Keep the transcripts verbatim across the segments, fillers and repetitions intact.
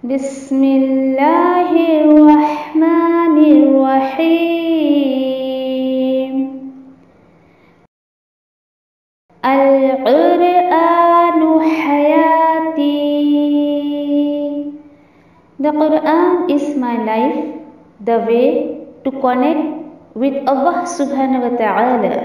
بسم اللہ الرحمن الرحیم القرآن حیاتی. The Quran is my life, the way to connect with Allah subhanahu wa ta'ala.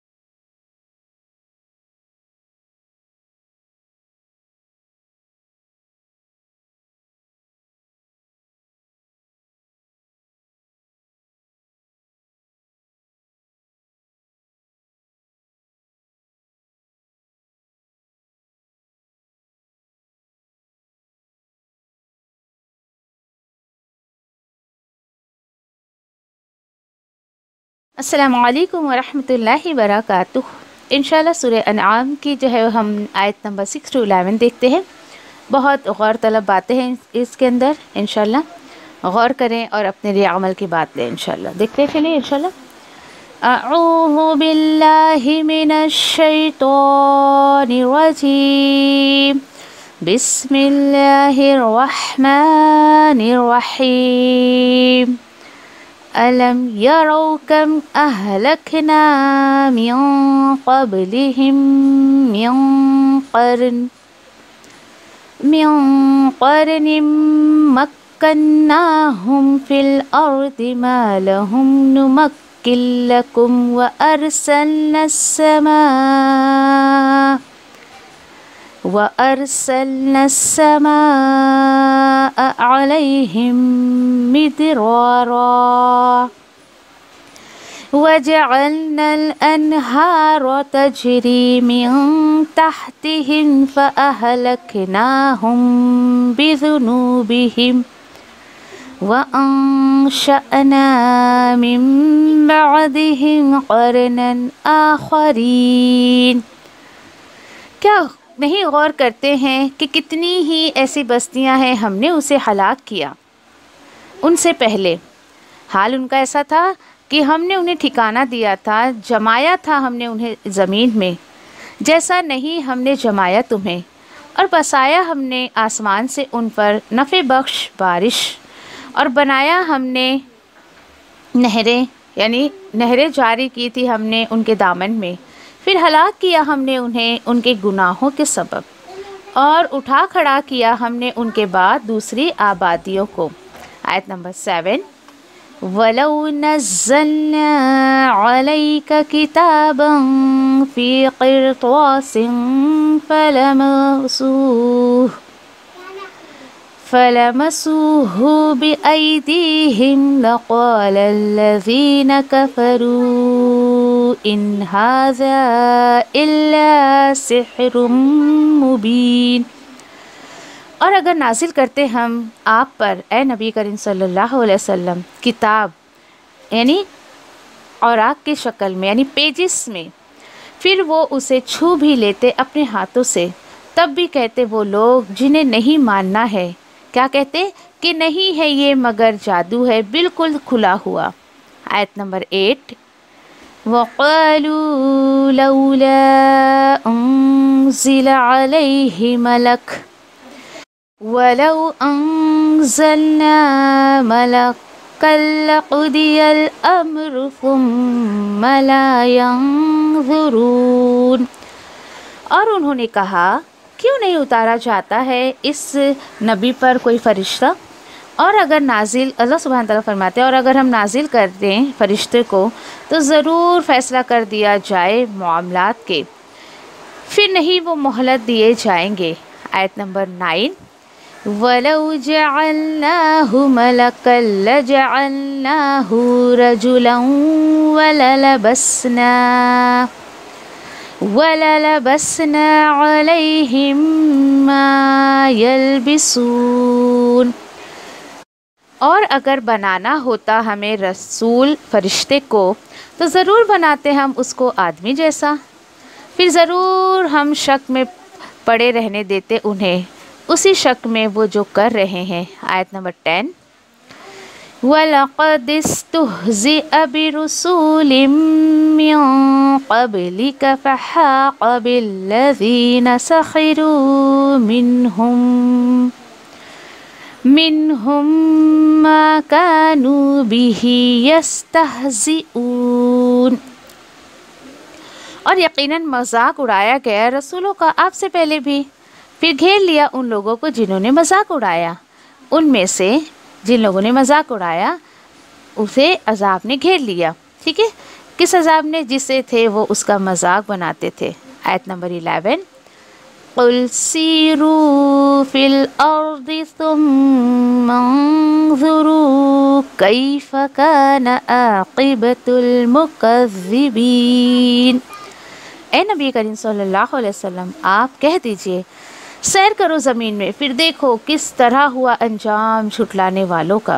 السلام علیکم ورحمۃ اللہ وبرکاتہ. انشاءاللہ سورہ انعام کی جو ہے ہم آیت نمبر سکس ٹو الیون دیکھتے ہیں. بہت غور طلب باتیں ہیں اس کے اندر. انشاءاللہ غور کریں اور اپنے لیے عمل کی بات لیں. انشاءاللہ دیکھتے چلیں. انشاءاللہ اعوذ باللہ من الشیطان الرجیم. بسم اللہ الرحمن الرحیم. أَلَمْ يَرَوْا كَمْ أَهْلَكْنَا مِنْ قَبْلِهِمْ مِنْ قَرْنٍ مِنْ قَرْنٍ مَكَّنَّاهُمْ فِي الْأَرْضِ مَا لَهُمْ نُمَكِّنْ لَكُمْ وَأَرْسَلْنَا السَّمَاءَ وَأَرْسَلْنَا السَّمَاءَ عَلَيْهِمْ مِدْرَارًا وَجَعَلْنَا الْأَنْهَارَ تَجْرِي مِنْ تَحْتِهِمْ فَأَهْلَكْنَاهُمْ بِذُنُوبِهِمْ وَأَنشَأْنَا مِنْ بَعْدِهِمْ قَرْنًا آخَرِينَ. کیا نہیں غور کرتے ہیں کہ کتنی ہی ایسی بستیاں ہیں ہم نے اسے ہلاک کیا ان سے پہلے. حال ان کا ایسا تھا کہ ہم نے انہیں ٹھکانہ دیا تھا، جمایا تھا ہم نے انہیں زمین میں، جیسا نہیں ہم نے جمایا تمہیں، اور بسایا ہم نے آسمان سے ان پر نفع بخش بارش، اور بنایا ہم نے نہریں، یعنی نہریں جاری کی تھی ہم نے ان کے دامن میں. پھر ہلاک کیا ہم نے انہیں ان کے گناہوں کے سبب، اور اٹھا کھڑا کیا ہم نے ان کے بعد دوسری آبادیوں کو. آیت نمبر سیون. وَلَوْ نَزَّلْنَا عَلَيْكَ كِتَابًا فِي قِرْطَاسٍ فَلَمَسُوهُ فَلَمَسُوهُ بِأَيْدِيهِمْ لَقَالَ الَّذِينَ كَفَرُوا إِنْ هَذَا إِلَّا سِحْرٌ مُبِينٌ. اور اگر نازل کرتے ہم آپ پر اے نبی کریم صلی اللہ علیہ وسلم کتاب، یعنی اوراق کی شکل میں، یعنی پیجز میں، پھر وہ اسے چھو بھی لیتے اپنے ہاتھوں سے، تب بھی کہتے وہ لوگ جنہیں نہیں ماننا ہے، کیا کہتے کہ نہیں ہے یہ مگر جادو ہے بالکل کھلا ہوا. آیت نمبر ایٹ. وَقَالُوا لَوْلَا أُنزِلَ عَلَيْهِ مَلَكٌ وَلَوْ أَنزَلْنَا مَلَكًا لَقُضِيَ الْأَمْرُ ثُمَّ لَا يَنظُرُونَ. اور انہوں نے کہا کیوں نہیں اتارا جاتا ہے اس نبی پر کوئی فرشتہ، اور اگر نازل، اللہ سبحانہ تعالیٰ فرماتے ہیں، اور اگر ہم نازل کر دیں فرشتے کو تو ضرور فیصلہ کر دیا جائے معاملات کے، پھر نہیں وہ مہلت دیے جائیں گے. آیت نمبر نائن. وَلَوْ جَعَلْنَاهُ مَلَكًا لَجَعَلْنَاهُ رَجُلًا وَلَلَبَسْنَا وَلَلَبَسْنَا عَلَيْهِمْ مَا يَلْبِسُونَ. اور اگر بنانا ہوتا ہمیں رسول فرشتے کو تو ضرور بناتے ہم اس کو آدمی جیسا، پھر ضرور ہم شک میں پڑے رہنے دیتے انہیں اسی شک میں وہ جو کر رہے ہیں. آیت نمبر ٹین. وَلَقَدِ اسْتُهْزِئَ بِرُسُولٍ مِّن قَبْلِكَ فَحَاقَ بِالَّذِينَ سَخِرُوا مِنْهُمْ منہم ما کانوا بہ یستہزئون، اور یقیناً مذاق اڑایا گیا رسولوں کا آپ سے پہلے بھی، پھر گھیر لیا ان لوگوں کو جنہوں نے مذاق اڑایا، ان میں سے جن لوگوں نے مذاق اڑایا اسے عذاب نے گھیر لیا، ٹھیک ہے، کس عذاب نے؟ جسے تھے وہ اس کا مذاق بناتے تھے۔ آیت نمبر الیون، قل سیروا فی الارض ثم انظروا کیف کان عاقبۃ المکذبین۔ اے نبی کریم صلی اللہ علیہ وسلم آپ کہہ دیجئے سیر کرو زمین میں، پھر دیکھو کس طرح ہوا انجام جھٹلانے والوں کا۔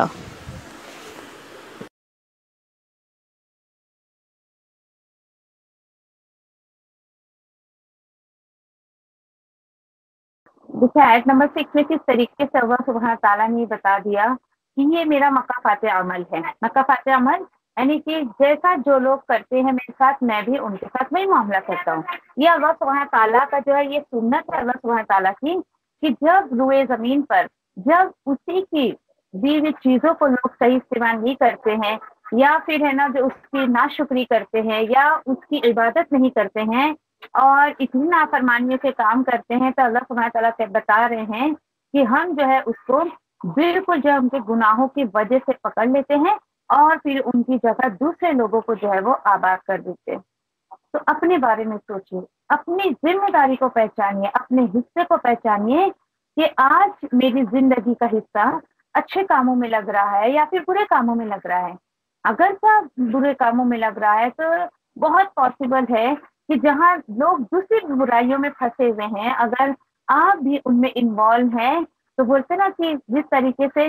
دیکھیے آیت نمبر سکس میں کس طریقے سے اللہ سبحانہ تعالیٰ نے بتا دیا کہ یہ میرا مکافات عمل ہے۔ مکافات عمل یعنی کہ جیسا جو لوگ کرتے ہیں میرے ساتھ، میں بھی ان کے ساتھ وہی معاملہ کرتا ہوں۔ یہ اللہ سبحانہ تعالیٰ کا جو ہے یہ سنت ہے اللہ سبحانہ تعالیٰ کی، کہ جب روئے زمین پر جب اسی کی دی ہوئی چیزوں کو لوگ صحیح استعمال نہیں کرتے ہیں، یا پھر ہے نا جو اس کی ناشکری کرتے ہیں یا اس کی عبادت نہیں کرتے ہیں اور اتنی نافرمانیوں کے کام کرتے ہیں، تو اللہ سبحانہ تعالیٰ سے بتا رہے ہیں کہ ہم جو ہے اس کو بالکل جو ان کے گناہوں کی وجہ سے پکڑ لیتے ہیں اور پھر ان کی جگہ دوسرے لوگوں کو جو ہے وہ آباد کر دیتے ہیں۔ تو اپنے بارے میں سوچیے، اپنی ذمہ داری کو پہچانیے، اپنے حصے کو پہچانیے کہ آج میری زندگی کا حصہ اچھے کاموں میں لگ رہا ہے یا پھر برے کاموں میں لگ رہا ہے۔ اگر سب برے کاموں میں لگ رہا ہے تو بہت پاسبل ہے کہ جہاں لوگ دوسری برائیوں میں پھنسے ہوئے ہیں، اگر آپ بھی ان میں انوالو ہیں تو بولتے نا کہ جس طریقے سے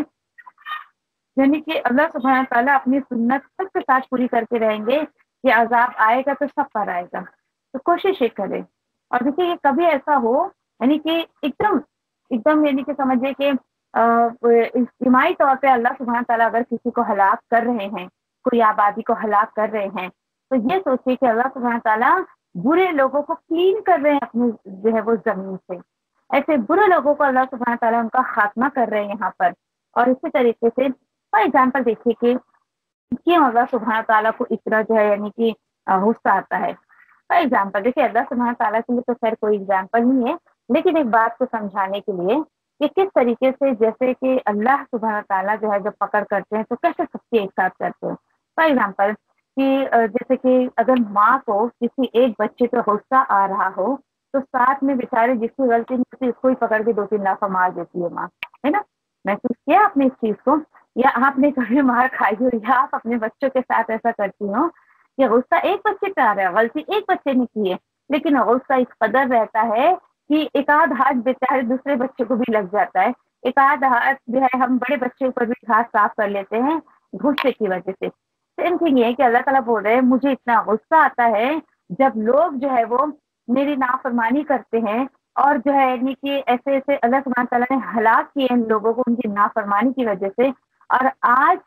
یعنی کہ اللہ سبحانہ تعالیٰ اپنی سنت سب کے ساتھ پوری کرتے رہیں گے کہ عذاب آئے گا تو سب پر آئے گا، تو کوشش یہ کرے۔ اور دیکھیے یہ کبھی ایسا ہو یعنی کہ ایک دم ایک دم یعنی کہ سمجھے کہ اجتماعی طور پہ اللہ سبحانہ تعالیٰ اگر کسی کو ہلاک کر رہے ہیں، کوئی آبادی کو ہلاک کر رہے ہیں، تو یہ سوچیے کہ اللہ سبحانہ تعالیٰ برے لوگوں کو کلین کر رہے ہیں اپنی جو ہے وہ زمین سے، ایسے برے لوگوں کو اللہ سبحانہ تعالیٰ ان کا خاتمہ کر رہے ہیں یہاں پر۔ اور اسی طریقے سے فار ایگزامپل دیکھیے کہ کیوں اللہ سبحانہ تعالیٰ کو اتنا جو ہے یعنی کہ غصہ آتا ہے۔ فار ایگزامپل دیکھیے اللہ سبحانہ تعالیٰ کے لیے تو خیر کوئی ایگزامپل نہیں ہے، لیکن ایک بات کو سمجھانے کے لیے کہ کس طریقے سے جیسے کہ اللہ سبحانہ تعالیٰ جو ہے جب پکڑ کرتے ہیں تو کیسے سب کے ایک ساتھ کرتے ہیں۔ فار ایگزامپل کہ جیسے کہ اگر ماں کو کسی ایک بچے پہ غصہ آ رہا ہو تو ساتھ میں بیچارے جس کی غلطی نہیں ہوتی اس کو ہی پکڑ کے دو تین لاکھ مار دیتی ہے ماں، ہے نا؟ محسوس کیا آپ نے اس چیز کو؟ یا آپ نے کبھی مار کھائی ہو یا آپ اپنے بچوں کے ساتھ ایسا کرتی ہو کہ غصہ ایک بچے پہ آ رہا ہے، غلطی ایک بچے نے کی ہے، لیکن غصہ اس قدر رہتا ہے کہ ایک آدھ ہاتھ بیچارے دوسرے بچے کو بھی لگ جاتا ہے، ایک آدھ ہاتھ جو ہے ہم بڑے بچے پر بھی ہاتھ صاف کر لیتے ہیں غصے کی وجہ سے۔ سیم تھنگ یہ ہے کہ اللہ تعالیٰ بول رہے ہیں مجھے اتنا غصہ آتا ہے جب لوگ جو ہے وہ میری نافرمانی کرتے ہیں، اور جو ہے یعنی کہ ایسے ایسے اللہ سبحانہ تعالیٰ نے ہلاک کیے ان لوگوں کو ان کی نافرمانی کی وجہ سے، اور آج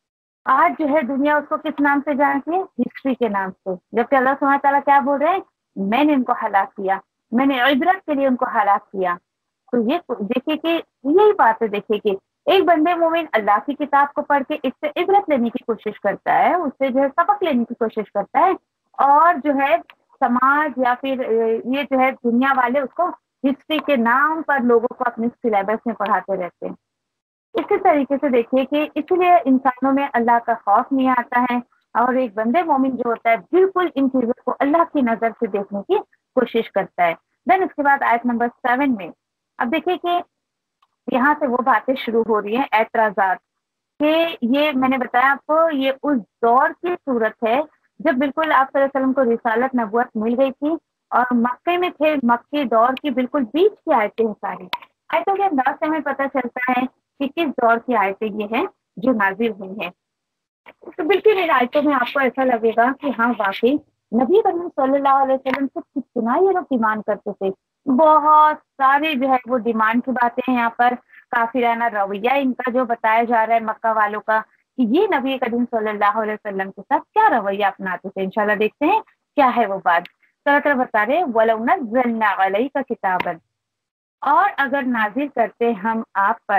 آج جو ہے دنیا اس کو کس نام سے جانتی ہے؟ ہسٹری کے نام سے، جبکہ اللہ سبحانہ تعالیٰ کیا بول رہے ہیں؟ میں نے ان کو ہلاک کیا، میں نے عبرت کے لیے ان کو ہلاک کیا۔ تو یہ دیکھیے کہ یہی بات ہے، دیکھیے کہ ایک بندے مومن اللہ کی کتاب کو پڑھ کے اس سے عبرت لینے کی کوشش کرتا ہے، اس سے جو ہے سبق لینے کی کوشش کرتا ہے، اور جو ہے سماج یا پھر یہ جو ہے دنیا والے اس کو ہسٹری کے نام پر لوگوں کو اپنے سلیبس میں پڑھاتے رہتے ہیں۔ اسی طریقے سے دیکھیے کہ اس لیے انسانوں میں اللہ کا خوف نہیں آتا ہے، اور ایک بندے مومن جو ہوتا ہے بالکل ان چیزوں کو اللہ کی نظر سے دیکھنے کی کوشش کرتا ہے۔ دین اس کے بعد آیت نمبر سیون میں اب دیکھیے کہ یہاں سے وہ باتیں شروع ہو رہی ہیں، اعتراضات، کہ یہ میں نے بتایا آپ کو یہ اس دور کی صورت ہے جب بالکل آپ صلی اللہ علیہ وسلم کو رسالت نبوت مل گئی تھی اور مکے میں تھے، مکی دور کی بالکل بیچ کی آیتیں ہیں ساری آیتوں کے انداز سے ہمیں پتہ چلتا ہے کہ کس دور کی آیتیں یہ ہیں جو نازل ہوئی ہیں۔ تو بالکل ان آیتوں میں آپ کو ایسا لگے گا کہ ہاں واقعی نبی کریم صلی اللہ علیہ وسلم سے کتنا یہ لوگ ڈیمانڈ کرتے تھے، بہت سارے جو ہے وہ ڈیمانڈ کی باتیں ہیں یہاں پر، کافرانہ رویہ ان کا جو بتایا جا رہا ہے مکہ والوں کا کہ یہ نبی کریم صلی اللہ علیہ وسلم کے ساتھ کیا رویہ اپناتے تھے۔ انشاءاللہ دیکھتے ہیں کیا ہے وہ بات۔ طرح طرح بتا رہے وَلَوْ نَزَّلْنَا عَلَيْكَ كِتَابًا، اور اگر نازل کرتے ہم آپ پر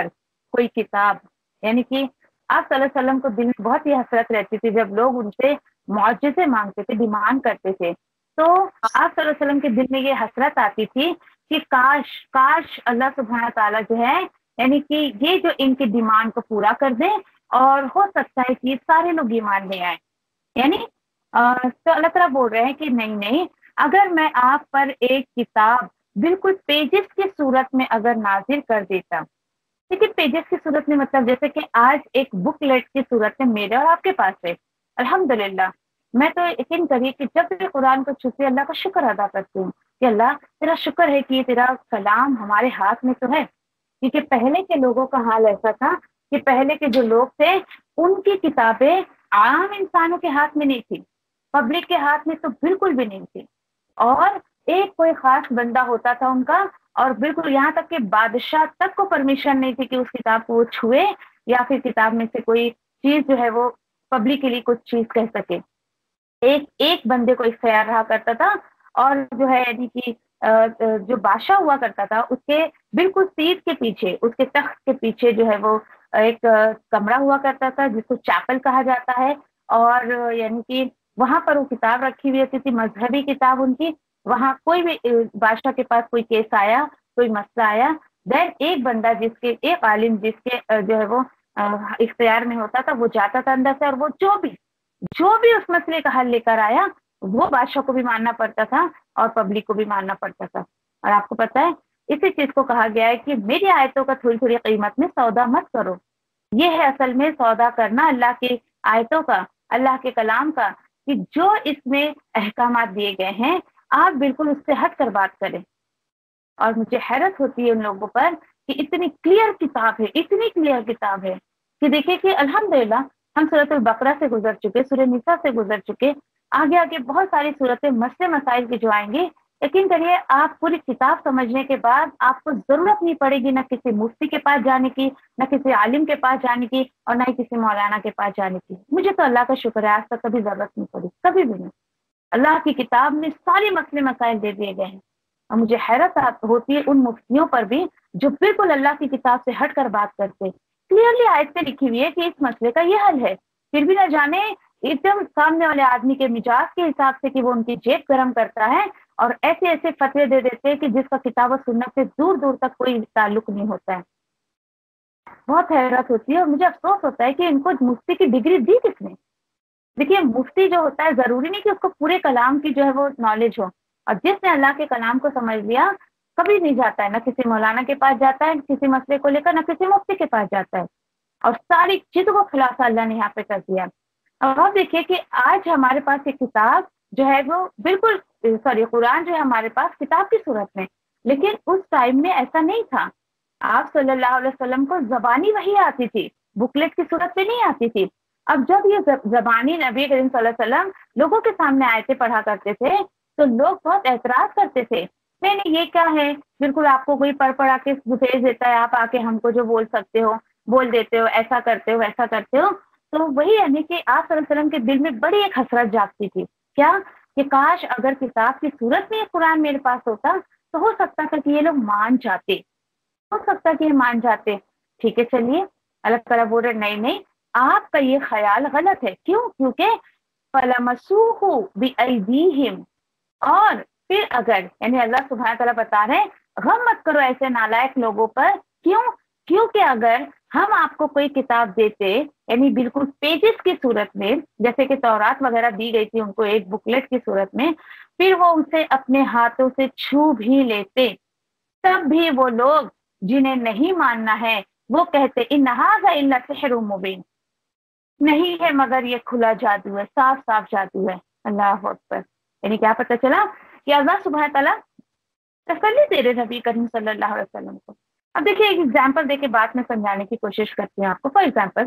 कोई किताब, यानी कि आप सल्लल्लाहु अलैहि वसल्लम को दिल में बहुत ही हसरत रहती थी जब लोग उनसे मौजज़े मांगते थे, डिमांड करते थे, तो आप सल्लल्लाहु अलैहि वसल्लम के दिल में ये हसरत आती थी कि काश काश अल्लाह सुब्हानहू तआला जो है यानी कि ये जो इनकी डिमांड को पूरा कर दे, और हो सकता है कि सारे लोग ईमान ले आए। यानी अ, तो अल्लाह ताला बोल रहे हैं कि नहीं नहीं, अगर मैं आप पर एक किताब बिल्कुल पेजेस की सूरत में अगर नाजिल कर देता, लेकिन पेजेस की सूरत में मतलब जैसे कि आज एक बुकलेट की सूरत में मेरे और आपके पास है, अल्हम्दुलिल्लाह, मैं तो यकीन करिए कि जब भी कुरान को छूती अल्लाह का शुक्र अदा करती हूँ कि अल्लाह तेरा शुक्र है कि तेरा कलाम हमारे हाथ में तो है। क्योंकि पहले के लोगों का हाल ऐसा था कि पहले के जो लोग थे उनकी किताबें आम इंसानों के हाथ में नहीं थी, पब्लिक के हाथ में तो बिल्कुल भी नहीं थी, और एक कोई खास बंदा होता था उनका, और बिल्कुल यहाँ तक कि बादशाह तक को परमिशन नहीं थी कि उस किताब को वो छुए या फिर किताब में से कोई चीज जो है वो पब्लिक के लिए कुछ चीज कह सके। एक एक बंदे को इख्तियार रहा करता था, और जो है यानी कि जो बादशाह हुआ करता था उसके बिल्कुल सीट के पीछे, उसके तख्त के पीछे जो है वो एक कमरा हुआ करता था जिसको चैपल कहा जाता है, और यानी कि वहां पर वो किताब रखी हुई होती थी, मजहबी किताब उनकी। वहां कोई भी बादशाह के पास कोई केस आया, कोई मसला आया, देन एक बंदा जिसके एक आलिम जिसके जो है वो इख्तियार में होता था वो जाता था अंदर से, और वो जो भी जो भी उस मसले का हल लेकर आया वो बादशाह को भी मानना पड़ता था और पब्लिक को भी मानना पड़ता था। और आपको पता है इसी चीज को कहा गया है कि मेरी आयतों का थोड़ी थोड़ी कीमत में सौदा मत करो। ये है असल में सौदा करना अल्लाह की आयतों का, अल्लाह के कलाम का, कि जो इसमें अहकामात दिए गए हैं आप बिल्कुल उससे हट कर बात करें। और मुझे हैरत होती है उन लोगों पर कि इतनी क्लियर किताब है, इतनी क्लियर किताब है कि देखिए कि अल्हम्दुलिल्लाह हम सूरत बकरा से गुजर चुके, सूरह निसा से गुजर चुके, आगे आगे बहुत सारी सूरतें मसले मसाइल की जो आएंगी, यकीन करिए आप पूरी किताब समझने के बाद आपको जरूरत नहीं पड़ेगी न किसी मुफ्ती के पास जाने की, न किसी आलिम के पास जाने की, और न ही किसी मौलाना के पास जाने की। मुझे तो अल्लाह का शुक्र है आज तक कभी जरूरत नहीं पड़ी, कभी भी नहीं। अल्लाह की किताब में सारे मसले मसाइल दे दिए गए हैं। और मुझे हैरत होती है उन मुफ्तियों पर भी जो बिल्कुल अल्लाह की किताब से हट कर बात करते। क्लियरली आयत में लिखी हुई है कि इस मसले का ये हल है, फिर भी न जाने एकदम सामने वाले आदमी के मिजाज के हिसाब से कि वो उनकी जेब गर्म करता है और ऐसे ऐसे फतवे दे देते हैं कि जिसका किताब और सुन्नत से दूर दूर तक कोई ताल्लुक नहीं होता है। बहुत हैरत होती है और मुझे अफसोस होता है कि इनको मुफ्ती की डिग्री दी किसने। देखिए मुफ्ती जो होता है जरूरी नहीं कि उसको पूरे कलाम की जो है वो नॉलेज हो, और जिसने अल्लाह के कलाम को समझ लिया कभी नहीं जाता है, ना किसी मौलाना के पास जाता है किसी मसले को लेकर, ना किसी मुफ्ती के पास जाता है, और सारी चीजों को खुलासा अल्लाह ने यहाँ पे कर दिया। अब आप देखिए कि आज हमारे पास एक किताब जो है वो बिल्कुल सॉरी कुरान जो है हमारे पास किताब की सूरत में, लेकिन उस टाइम में ऐसा नहीं था। आप सल्लल्लाहु अलैहि वसल्लम को जबानी वही आती थी, बुकलेट की सूरत में नहीं आती थी। अब जब ये जबानी नबी करीम सल्लल्लाहु अलैहि वसल्लम लोगों के सामने आयतें पढ़ा करते थे तो लोग बहुत एतराज करते थे, नहीं नहीं ये क्या है, बिल्कुल आपको कोई पढ़ पढ़ा के भेज देता है, आप आके हमको जो बोल सकते हो बोल देते हो, ऐसा करते हो ऐसा करते हो। तो वही यानी कि आप सल्लल्लाहु अलैहि वसल्लम के दिल में बड़ी एक हसरत जागती थी, क्या कि काश अगर किताब की सूरत में कुरान मेरे पास होता तो हो सकता था कि ये लोग मान जाते, हो सकता कि ये मान जाते। ठीक है चलिए, अल्लाह ताला बोल रहे नहीं नहीं आपका ये ख्याल गलत है। क्यों? क्योंकि फलमसूहु बिअयदीहिम, और फिर अगर यानी अल्लाह सुब्हानहू तआला बता रहे हैं गम मत करो ऐसे नालायक लोगों पर। क्यों? क्योंकि अगर हम आपको कोई किताब देते यानी बिल्कुल पेजेस की सूरत में, जैसे कि तौरात वगैरह दी गई थी उनको एक बुकलेट की सूरत में, फिर वो उसे अपने हाथों से छू भी लेते, तब भी वो लोग जिन्हें नहीं मानना है वो कहते इन हाज़ा इल्ला सिहरुम मुबीन, नहीं है मगर ये खुला जादू है, साफ साफ जादू है। अल्लाह अकबर। यानी क्या पता चला कि अल्लाह सुब्हानहू तआला तसल्ली दे रहे नबी करीम सल्लल्लाहु अलैहि वसल्लम को। अब देखिए एक एग्जाम्पल देके बात में समझाने की कोशिश करती हूँ आपको। फॉर एग्जाम्पल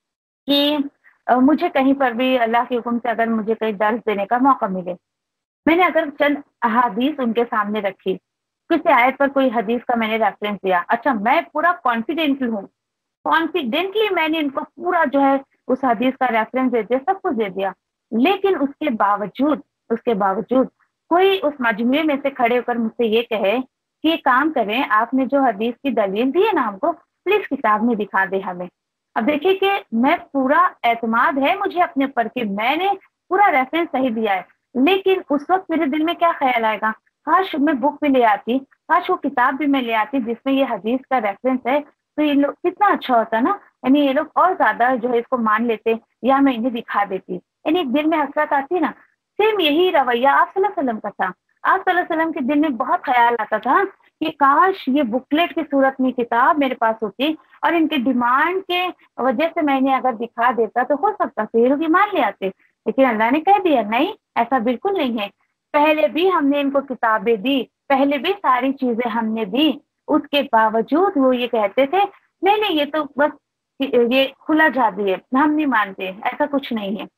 कि मुझे कहीं पर भी अल्लाह के हुक्म से अगर मुझे कहीं दर्ज देने का मौका मिले, मैंने अगर चंद अहादीस उनके सामने रखी, किसी आयत पर कोई हदीस का मैंने रेफरेंस दिया, अच्छा मैं पूरा कॉन्फिडेंटल हूँ, कॉन्फिडेंटली मैंने इनको पूरा जो है उस हदीस का रेफरेंस दे दिया, सब कुछ दे दिया, लेकिन उसके बावजूद उसके बावजूद कोई उस मजमुए में से खड़े होकर मुझसे ये कहे कि ये काम करें, आपने जो हदीस की दलील दी है ना हमको, प्लीज किताब में दिखा दे हमें। अब देखिए कि मैं पूरा एतमाद है मुझे अपने ऊपर कि मैंने पूरा रेफरेंस सही दिया है, लेकिन उस वक्त मेरे दिल में क्या ख्याल आएगा, काश मैं बुक भी ले आती, काश वो किताब भी मैं ले आती जिसमें ये हदीस का रेफरेंस है, तो ये लोग कितना अच्छा होता ना, यानी ये लोग और ज्यादा जो है इसको मान लेते, या मैं इन्हें दिखा देती, यानी एक दिल में हसरत आती ना। सेम यही रवैया आप सल्लल्लाहु अलैहि वसल्लम का था। आप सल्लल्लाहु अलैहि वसल्लम के दिल में बहुत ख्याल आता था कि काश ये बुकलेट की सूरत में किताब मेरे पास होती और इनके डिमांड के वजह से मैंने अगर दिखा देता तो हो सकता तो ये लोग ईमान ले आते, लेकिन अल्लाह ने कह दिया नहीं, ऐसा बिल्कुल नहीं है। पहले भी हमने इनको किताबें दी, पहले भी सारी चीजें हमने दी, उसके बावजूद वो ये कहते थे नहीं नहीं ये तो बस ये खुला जादू है, हम नहीं मानते, ऐसा कुछ नहीं है।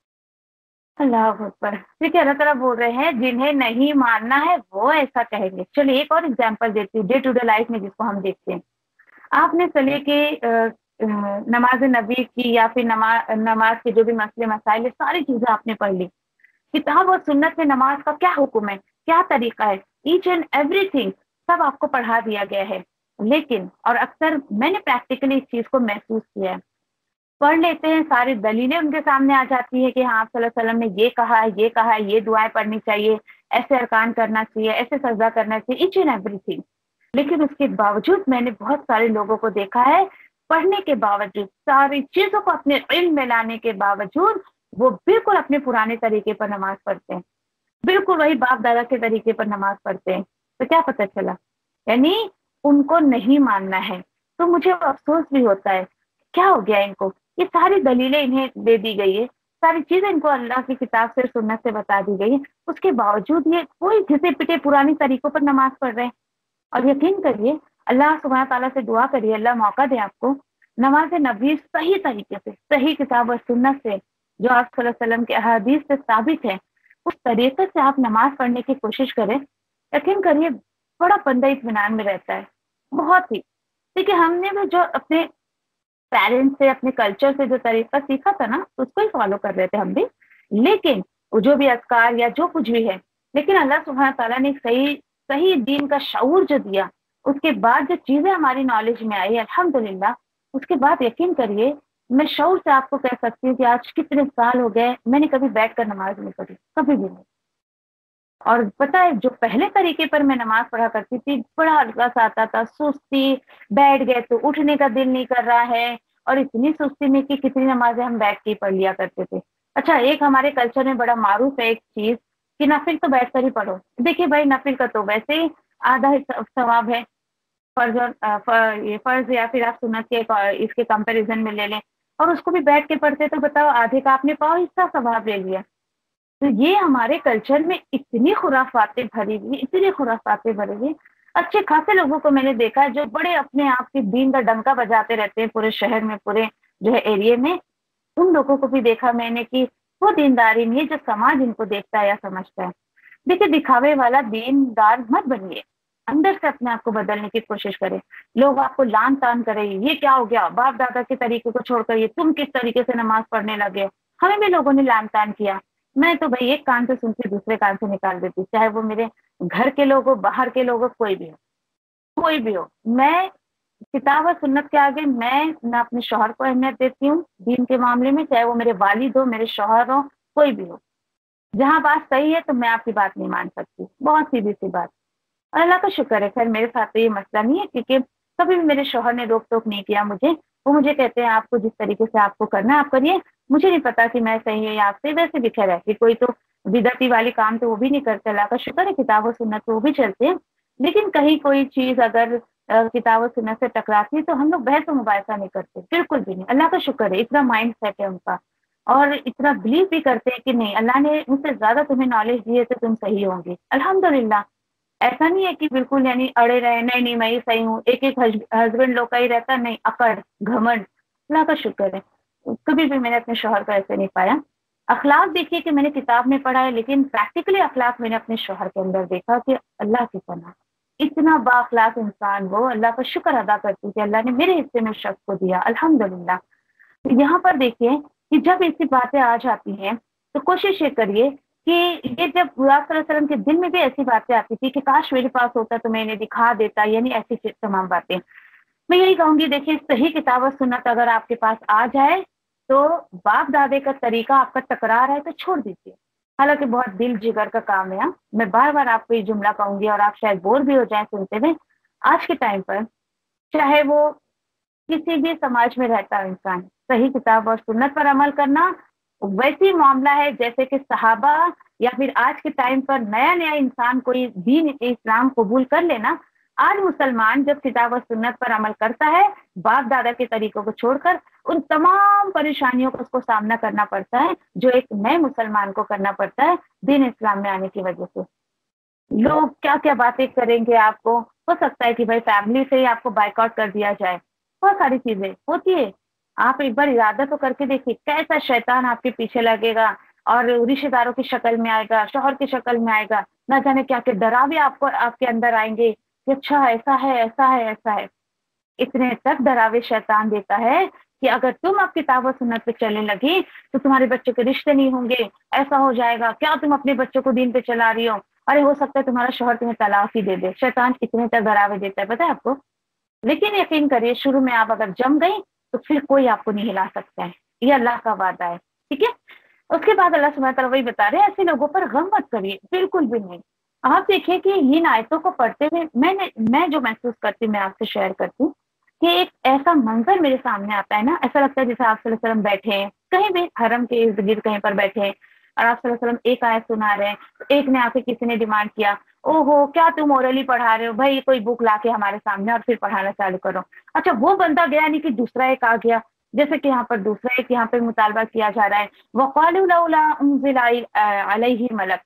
अल्लाह अकबर। देखिए अल्लाह ताला बोल रहे हैं जिन्हें नहीं मानना है वो ऐसा कहेंगे। चलिए एक और एग्जांपल देती हूँ डे टू डे लाइफ में जिसको हम देखते हैं। आपने चलिए कि नमाज नबी की या फिर नमा, नमाज के जो भी मसले मसाइल है सारी चीजें आपने पढ़ ली, किताब और सुन्नत में नमाज का क्या हुक्म है, क्या तरीका है, ईच एंड एवरीथिंग सब आपको पढ़ा दिया गया है। लेकिन और अक्सर मैंने प्रैक्टिकली इस चीज को महसूस किया है, पढ़ लेते हैं सारी दलीलें उनके सामने आ जाती है कि हाँ आप सल्लल्लाहु अलैहि वसल्लम ने ये कहा है, ये कहा है, ये दुआएं पढ़नी चाहिए, ऐसे अरकान करना चाहिए, ऐसे सजदा करना चाहिए, ईच एंड एवरीथिंग। लेकिन उसके बावजूद मैंने बहुत सारे लोगों को देखा है, पढ़ने के बावजूद, सारी चीजों को अपने इल्म में लाने के बावजूद वो बिल्कुल अपने पुराने तरीके पर नमाज पढ़ते हैं, बिल्कुल वही बाप दादा के तरीके पर नमाज पढ़ते हैं। तो क्या पता चला, यानी उनको नहीं मानना है। तो मुझे अफसोस भी होता है क्या हो गया इनको, ये सारी दलीलें इन्हें दे दी गई है, सारी चीजें इनको अल्लाह की किताब से सुन्नत से बता दी गई है, उसके बावजूद ये कोई घिसे पिटे पुरानी तरीकों पर नमाज पढ़ रहे हैं। और यकीन करिए अल्लाह सुब्हान ताला से दुआ करिए अल्लाह मौका दे आपको, नमाज नबी सही तरीके से, सही किताब और सुन्नत से जो आप सल्लल्लाहु अलैहि वसल्लम के अहादीस से साबित है, उस तरीके से आप नमाज पढ़ने की कोशिश करें। यकीन करिए बड़ा बंदा इत्मीनान में रहता है, बहुत ही। देखिए हमने भी जो अपने पेरेंट्स से, अपने कल्चर से जो तरीका सीखा था ना, उसको ही फॉलो कर रहे थे हम भी, लेकिन जो भी अस्कार या जो कुछ भी है, लेकिन अल्लाह सुब्हान ताला ने सही सही दीन का शऊर जो दिया, उसके बाद जो चीजें हमारी नॉलेज में आई अल्हम्दुलिल्लाह, उसके बाद यकीन करिए मैं शऊर से आपको कह सकती हूँ कि आज कितने साल हो गए मैंने कभी बैठकर नमाज नहीं पढ़ी, कभी भी नहीं। और पता है जो पहले तरीके पर मैं नमाज पढ़ा करती थी, बड़ा हल्का सा आता था, सुस्ती, बैठ गए तो उठने का दिल नहीं कर रहा है, और इतनी सुस्ती में कि कितनी नमाजें हम बैठ के पढ़ लिया करते थे। अच्छा एक हमारे कल्चर में बड़ा मारूफ है एक चीज कि नफिल तो बैठ कर ही पढ़ो। देखिए भाई नफिल का तो वैसे ही आधा सवाब है, फर्ज और ये फर्ज या फिर आप सुन्नत के इसके कंपैरिजन में ले लें, और उसको भी बैठ के पढ़ते तो बताओ आधे का आपने पाव हिस्सा सवाब ले लिया। तो ये हमारे कल्चर में इतनी खुराफातें भरी हुई, इतनी खुराफातें भरी हुई। अच्छे खासे लोगों को मैंने देखा है जो बड़े अपने आप के दीन का डंका बजाते रहते हैं पूरे शहर में, पूरे जो है एरिया में। उन लोगों को भी देखा मैंने कि वो दीनदारी नहीं है जो समाज इनको देखता है या समझता है। देखिए दिखावे वाला दीनदार मत बनिए, अंदर से अपने आप को बदलने की कोशिश करें। लोग आपको लान तान करें, ये क्या हो गया, बाप दादा के तरीके को छोड़कर ये तुम किस तरीके से नमाज पढ़ने लगे। हमें भी लोगों ने लान तान किया, मैं तो भाई एक कान से सुनती दूसरे कान से निकाल देती, चाहे वो मेरे घर के लोग हो, बाहर के लोग हो, कोई भी हो, कोई भी हो। मैं किताब और सुन्नत के आगे मैं ना अपने शौहर को अहमियत देती हूँ दीन के मामले में, चाहे वो मेरे वालिद हो, मेरे शौहर हो, कोई भी हो। जहाँ बात सही है तो मैं आपकी बात नहीं मान सकती, बहुत सीधी सी बात। और अल्लाह का शुक्र है खैर मेरे साथ तो ये मसला नहीं है, क्योंकि कभी भी मेरे शौहर ने रोक टोक नहीं किया मुझे। वो मुझे कहते हैं आपको जिस तरीके से आपको करना है आप करिए, मुझे नहीं पता कि मैं सही है या आपसे। वैसे भी खैर है कि कोई तो बिदअती वाली काम तो वो भी नहीं करते, अल्लाह का शुक्र है किताब और सुन्नत तो वो भी चलते हैं। लेकिन कहीं कोई चीज अगर किताब और सुन्नत से टकराती है तो हम लोग बहस और मुबाहिसा नहीं करते, बिल्कुल भी नहीं। अल्लाह का शुक्र है इतना माइंड सेट है उनका, और इतना बिलीव भी करते हैं कि नहीं अल्लाह ने मुझसे ज्यादा तुम्हें नॉलेज दी है तो तुम सही होंगे अल्हम्दुलिल्लाह। ऐसा नहीं है कि बिल्कुल यानी अड़े रहे, नहीं नहीं मैं ही सही हूँ, एक एक हस्बैंड लोग का ही रहता, नहीं अकड़ घमंड। अल्लाह का शुक्र है कभी भी मैंने अपने शौहर का ऐसे नहीं पाया। अखलाक देखिए कि मैंने किताब में पढ़ा है, लेकिन प्रैक्टिकली अखलाक मैंने अपने शौहर के अंदर देखा कि अल्लाह की पनाह इतना बाअखलाक इंसान वो, अल्लाह का शुक्र अदा करती कि अल्लाह ने मेरे हिस्से में शख्स को दिया अल्हम्दुलिल्लाह। तो यहाँ पर देखिए कि जब ऐसी बातें आ जाती हैं तो कोशिश ये करिए कि ये जब सल्लल्लाहु अलैहि वसल्लम के दिल में भी ऐसी बातें आती थी कि काश मेरे पास होता तो मैं इन्हें दिखा देता, यानी ऐसी तमाम बातें। मैं यही कहूंगी, देखिए सही किताब और सुन्नत अगर आपके पास आ जाए तो बाप दादे का तरीका आपका टकरा रहा है तो छोड़ दीजिए। हालांकि बहुत दिल जिगर का काम है, हाँ। मैं बार बार आपको ये जुमला कहूंगी और आप शायद बोर भी हो जाएं सुनते हुए। आज के टाइम पर चाहे वो किसी भी समाज में रहता है इंसान, सही किताब और सुन्नत पर अमल करना वैसी मामला है जैसे कि सहाबा या फिर आज के टाइम पर नया नया इंसान कोई दीन इस्लाम कबूल कर लेना। आज मुसलमान जब किताब और सुन्नत पर अमल करता है, बाप दादा के तरीकों को छोड़कर, उन तमाम परेशानियों को उसको सामना करना पड़ता है जो एक नए मुसलमान को करना पड़ता है दीन इस्लाम में आने की वजह से। लोग क्या क्या बातें करेंगे, आपको हो सकता है कि भाई फैमिली से ही आपको बाइकआउट कर दिया जाए, बहुत सारी चीजें होती है। आप एक बार इरादा तो करके देखिए कैसा शैतान आपके पीछे लगेगा और रिश्तेदारों की शक्ल में आएगा, शौहर की शक्ल में आएगा, ना जाने क्या क्या डरावे आपको आपके अंदर आएंगे कि अच्छा ऐसा है ऐसा है ऐसा है। इतने तक डरावे शैतान देता है कि अगर तुम अब किताब और सुन्नत पे चलने लगी तो तुम्हारे बच्चों के रिश्ते नहीं होंगे, ऐसा हो जाएगा, क्या तुम अपने बच्चों को दीन पे चला रही हो, अरे हो सकता है तुम्हारा शौहर तुम्हें तलाक ही दे दे। शैतान इतने तक डरावे देता है, पता है आपको। लेकिन यकीन करिए शुरू में आप अगर जम गई तो फिर कोई आपको नहीं हिला सकता है, ये अल्लाह का वादा है, ठीक है। उसके बाद अल्लाह सुब्हानहू तआला वही बता रहे हैं, ऐसे लोगों पर गम मत करिए, बिल्कुल भी नहीं। आप देखिए कि इन आयतों को पढ़ते हुए मैंने मैं जो महसूस करती हूँ मैं आपसे शेयर करती हूँ कि एक ऐसा मंजर मेरे सामने आता है ना, ऐसा लगता है जैसे आप सल्लल्लाहु अलैहि वसल्लम बैठे हैं कहीं भी हरम के इर्द गिर्द कहीं पर बैठे हैं और आप सल्लल्लाहु अलैहि वसल्लम एक आयत सुना रहे हैं, तो एक ने आके किसी ने डिमांड किया, ओहो क्या तुम ओरली पढ़ा रहे हो, भाई कोई बुक लाके हमारे सामने और फिर पढ़ाना चालू करो। अच्छा वो बंदा गया नहीं कि दूसरा एक आ गया, जैसे कि यहाँ पर दूसरा एक यहाँ पर मुतालबा किया जा रहा है, वक़ालू लौला उन्ज़िला अलैहि मलक,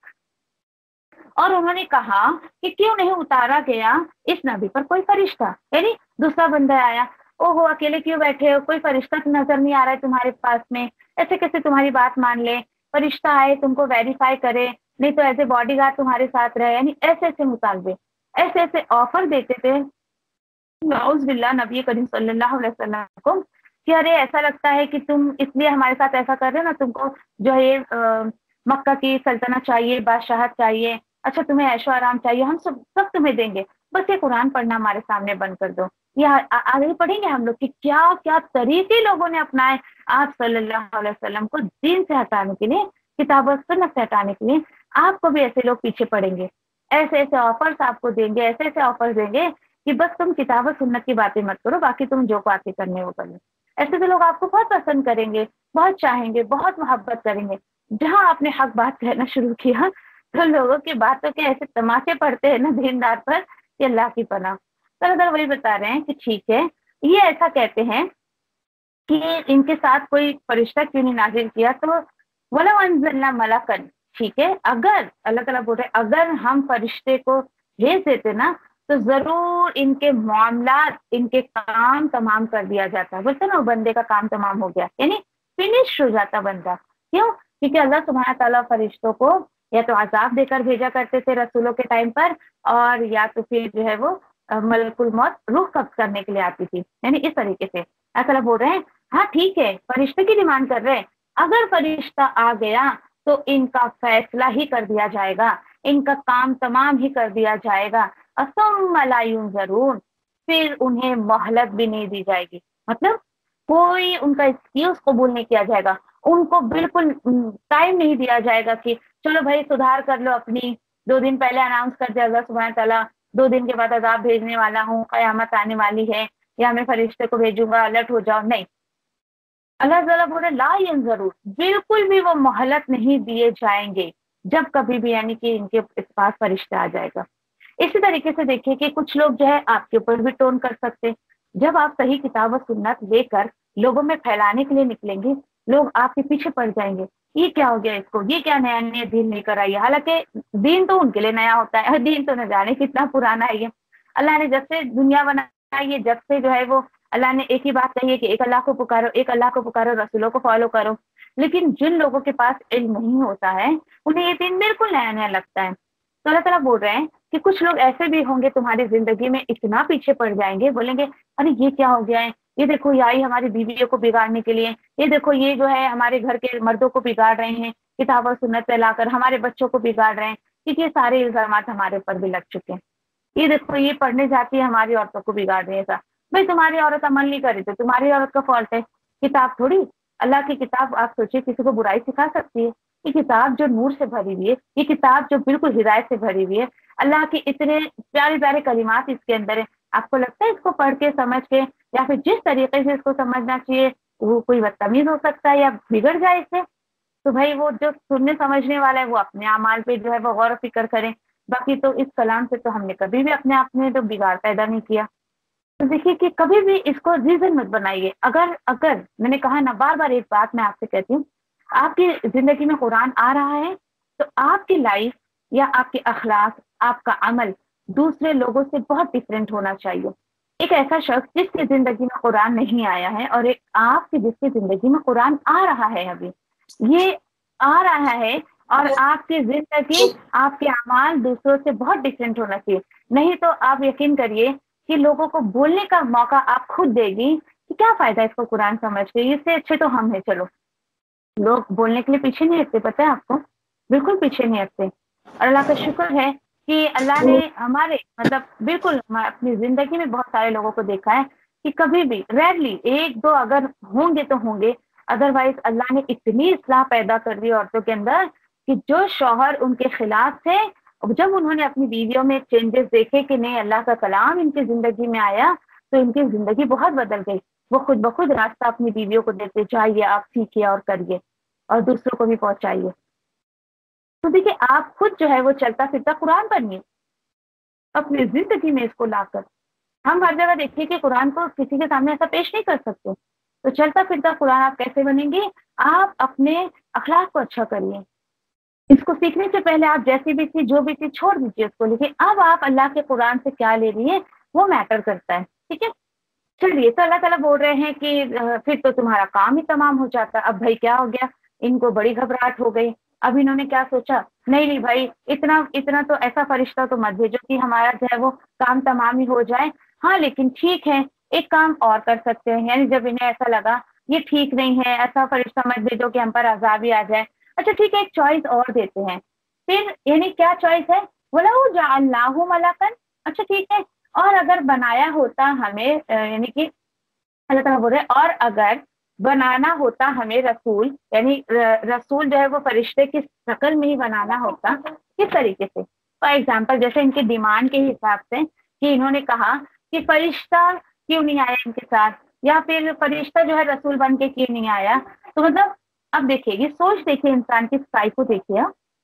और उन्होंने कहा कि क्यों नहीं उतारा गया इस नबी पर कोई फरिश्ता। यानी दूसरा बंदा आया, ओहो अकेले क्यों बैठे हो, कोई फरिश्ता तो नजर नहीं आ रहा है तुम्हारे पास में, ऐसे कैसे तुम्हारी बात मान ले, फरिश्ता आए तुमको वेरीफाई करे, नहीं तो ऐसे बॉडीगार्ड तुम्हारे साथ रहे। यानी ऐसे ऐसे मुतालबे, ऐसे ऐसे ऑफर देते थे नाउज़ बिल्लाह नबी करीम सल्लल्लाहु अलैहि वसल्लम को कि अरे ऐसा लगता है कि तुम इसलिए हमारे साथ ऐसा कर रहे हो ना, तुमको जो है आ, मक्का की सल्तनत चाहिए, बादशाहत चाहिए, अच्छा तुम्हें ऐशो आराम चाहिए, हम सब सब तुम्हें देंगे, बस ये कुरान पढ़ना हमारे सामने बंद कर दो। ये आगे पढ़ेंगे हम लोग कि क्या क्या तरीके लोगों ने अपनाए आप सल्लल्लाहु अलैहि वसल्लम को दीन से हटाने के लिए, किताब और सुन्नत से हटाने के लिए। आपको भी ऐसे लोग पीछे पड़ेंगे, ऐसे ऐसे ऑफर्स आपको देंगे, ऐसे ऐसे ऑफर्स देंगे कि बस तुम किताब और सुन्नत की बातें मत करो, बाकी तुम जो बातें करने वो कर लो। ऐसे तो लोग आपको बहुत पसंद करेंगे, बहुत चाहेंगे, बहुत मोहब्बत करेंगे। जहां आपने हक बात कहना शुरू किया तो लोगों की बातों के ऐसे तमाचे पड़ते हैं ना दीनदार पर कि अल्लाह की पनाह। तो अगर वही बता रहे हैं कि ठीक है, ये ऐसा कहते हैं कि इनके साथ कोई फरिश्ता क्यों नहीं नाजिल किया, तो वला अंज़लना मलकन, ठीक है, अगर अल्लाह ताला बोल रहे अगर हम फरिश्ते को भेज देते ना तो जरूर इनके मामला, इनके काम तमाम कर दिया जाता। बोलते ना बंदे का काम तमाम हो गया, यानी फिनिश हो जाता बंदा। क्यों? क्योंकि अल्लाह सुब्हानहू तआला फरिश्तों को या तो अजाब देकर भेजा करते थे रसूलों के टाइम पर, और या तो फिर जो है वो मलकुल मौत रूह कब्ज करने के लिए आती थी। यानी इस तरीके से अल्लाह बोल रहे हैं हाँ ठीक है फरिश्ते की डिमांड कर रहे हैं, अगर फरिश्ता आ गया तो इनका फैसला ही कर दिया जाएगा, इनका काम तमाम ही कर दिया जाएगा। असुम्मा ला युनज़रून, फिर उन्हें मोहलत भी नहीं दी जाएगी, मतलब कोई उनका एक्सक्यूज कबूल नहीं किया जाएगा, उनको बिल्कुल टाइम नहीं दिया जाएगा कि चलो भाई सुधार कर लो अपनी, दो दिन पहले अनाउंस कर दिया अल्लाह सुब्हानहू तआला दो दिन के बाद अजाब भेजने वाला हूँ, कयामत आने वाली है या मैं फरिश्ते को भेजूंगा अलर्ट हो जाओ। नहीं, अल्लाह ताला बोले ला यंज़रून, बिल्कुल भी वो मोहलत नहीं दिए जाएंगे जब कभी भी, यानी कि इनके इस पास फरिश्ता आ जाएगा। इसी तरीके से देखिए कि कुछ लोग जो है आपके ऊपर भी टोन कर सकते, जब आप सही किताब और सुन्नत लेकर लोगों में फैलाने के लिए निकलेंगे, लोग आपके पीछे पड़ जाएंगे, ये क्या हो गया इसको, ये क्या नया नया दीन लेकर आई है। हालांकि दीन तो उनके लिए नया होता है, दीन तो न जाने कितना पुराना है। ये अल्लाह ने जब से दुनिया बनाई है, जब से जो है वो अल्लाह ने एक ही बात कही है कि एक अल्लाह को पुकारो, एक अल्लाह को पुकारो, रसूलों को फॉलो करो। लेकिन जिन लोगों के पास इल्म नहीं होता है उन्हें ये दीन बिल्कुल नया नया लगता है। तो अल्लाह ताला बोल रहे हैं कि कुछ लोग ऐसे भी होंगे तुम्हारी जिंदगी में, इतना पीछे पड़ जाएंगे, बोलेंगे अरे ये क्या हो गया है, ये देखो ये आई हमारी बीवियों को बिगाड़ने के लिए, ये देखो ये जो है हमारे घर के मर्दों को बिगाड़ रहे हैं, किताब और सुन्नत पे लाकर हमारे बच्चों को बिगाड़ रहे हैं, क्योंकि ये सारे इल्जामात हमारे ऊपर भी लग चुके हैं। ये देखो ये पढ़ने जाती है हमारी औरतों को बिगाड़ रही है। भाई तुम्हारी औरत अमल नहीं कर रही तो तुम्हारी औरत का फॉल्ट है, किताब थोड़ी। अल्लाह की किताब आप सोचिए किसी को बुराई सिखा सकती है? ये किताब जो नूर से भरी हुई है, ये किताब जो बिल्कुल हिदायत से भरी हुई है, अल्लाह के इतने प्यारे प्यारे कलिमात इसके अंदर है। आपको लगता है इसको पढ़ के समझ के या फिर जिस तरीके से इसको समझना चाहिए वो कोई बदतमीज हो सकता है या बिगड़ जाए इससे? तो भाई वो जो सुनने समझने वाला है वो अपने अमाल पे जो है वो गौर फिक्र करे। बाकी तो इस कलाम से तो हमने कभी भी अपने आप में तो बिगाड़ पैदा नहीं किया। तो देखिए कि कभी भी इसको रीजन मत बनाइए। अगर अगर मैंने कहा ना, बार बार एक बात मैं आपसे कहती हूँ, आपकी जिंदगी में कुरान आ रहा है तो आपकी लाइफ या आपके अखलाक, आपका अमल दूसरे लोगों से बहुत डिफरेंट होना चाहिए। एक ऐसा शख्स जिसकी जिंदगी में कुरान नहीं आया है और एक आपकी जिसकी जिंदगी में कुरान आ रहा है, अभी ये आ रहा है, और आपकी जिंदगी आपके अमाल दूसरों से बहुत डिफरेंट होना चाहिए। नहीं तो आप यकीन करिए कि लोगों को बोलने का मौका आप खुद देगी कि क्या फायदा इसको कुरान समझ के, इससे अच्छे तो हम है। चलो, लोग बोलने के लिए पीछे नहीं हटते, पता है आपको, बिल्कुल पीछे नहीं हटते। और अल्लाह का शुक्र है कि अल्लाह ने हमारे मतलब बिल्कुल अपनी जिंदगी में बहुत सारे लोगों को देखा है कि कभी भी रेयरली एक दो अगर होंगे तो होंगे, अदरवाइज अल्लाह ने इतनी इस्लाह पैदा कर दी औरतों के अंदर कि जो शौहर उनके खिलाफ थे, जब उन्होंने अपनी बीवियों में चेंजेस देखे कि नहीं अल्लाह का कलाम इनकी जिंदगी में आया तो इनकी जिंदगी बहुत बदल गई। वो खुद ब खुद रास्ता अपनी बीवियों को देते, जाइए आप सीखिए और करिए और दूसरों को भी पहुंचाइए। तो देखिए आप खुद जो है वो चलता फिरता कुरान पढ़िए अपनी जिंदगी में इसको लाकर। हम हर जगह देखिए कि कुरान को किसी के सामने ऐसा पेश नहीं कर सकते, तो चलता फिरता कुरान आप कैसे बनेंगे? आप अपने अखलाक को अच्छा करिए। इसको सीखने से पहले आप जैसी भी थी जो भी थी छोड़ दीजिए उसको, लेकिन अब आप अल्लाह के कुरान से क्या ले रही है वो मैटर करता है। ठीक है, चलिए। तो अल्लाह ताला बोल रहे हैं कि फिर तो तुम्हारा काम ही तमाम हो जाता। अब भाई क्या हो गया, इनको बड़ी घबराहट हो गई। अब इन्होंने क्या सोचा, नहीं नहीं भाई इतना इतना तो ऐसा फरिश्ता तो मत भेजो कि हमारा जो है वो काम तमाम ही हो जाए। हाँ लेकिन ठीक है, एक काम और कर सकते हैं। यानी जब इन्हें ऐसा लगा ये ठीक नहीं है, ऐसा फरिश्ता मत भेजो कि हम पर अजाब ही आ जाए। अच्छा ठीक है, एक चॉइस और देते हैं। फिर यानी क्या चॉइस है, बोला वो जअल्नाहु मलकन। अच्छा ठीक है, और अगर बनाया होता हमें, यानी कि अल्लाह ताला बोल रहे और अगर बनाना होता हमें रसूल, यानी रसूल जो है वो फरिश्ते की शक्ल में ही बनाना होता, किस तरीके से? फॉर एग्जाम्पल जैसे इनकी डिमांड के हिसाब से कि इन्होंने कहा कि फरिश्ता क्यों नहीं आया इनके साथ, या फिर फरिश्ता जो है रसूल बन के क्यों नहीं आया। तो मतलब अब देखिए ये सोच देखिए इंसान की सच्चाई को देखिए